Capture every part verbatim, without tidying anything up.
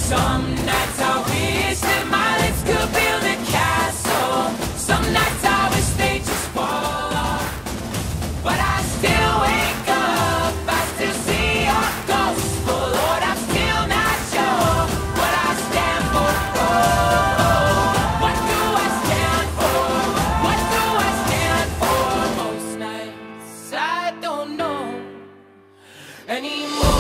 Some nights I wish that my lips could build a castle. Some nights I wish they just fall off. But I still wake up, I still see your ghost. But Lord, I'm still not sure what I stand for. Oh, what do I stand for? What do I stand for? Most nights I don't know anymore.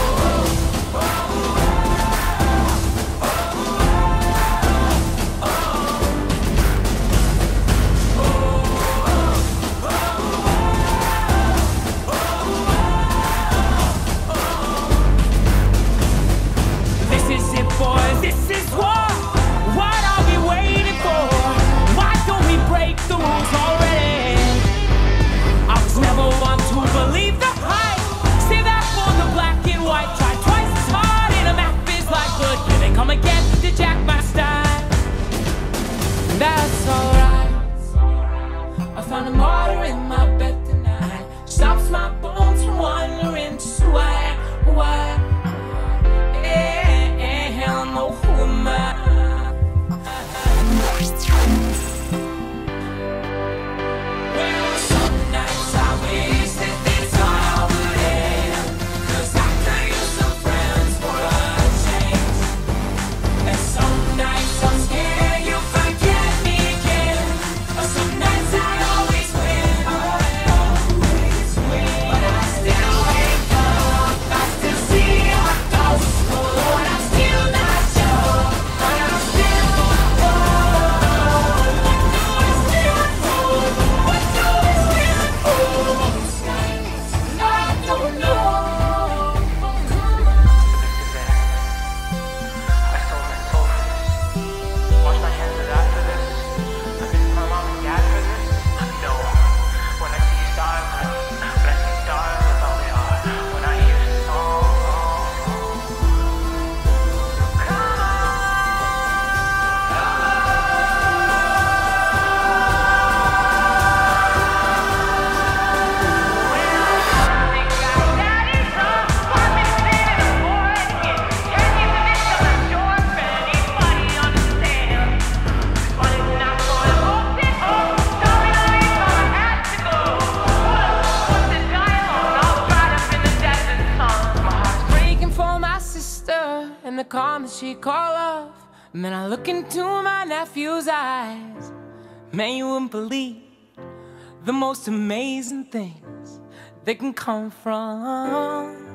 That's alright. I found a martyr in my bed tonight. Stops my bones from wandering. Just why, why? Yeah, hell no, who am I? Well, some nights I wish that this all would end, 'cause I could use some friends for a change. And some nights I'm scared you'll forget me again. Some nights I always win, I always win. But I still wake up, I still see your ghost. Oh Lord, I'm still not sure, but I'm still oh, what do I stand for? What do I stand for? Most nights I don't know. I sold my soul for this. Wash my hands of that for this. I miss my mom and dad for this. No. When I see stars, I, when I see stars, that's all they are. When I hear songs, come on. Breaking for my sister and the calm that she call off. Man, I look into my nephew's eyes. Man, you wouldn't believe the most amazing things that can come from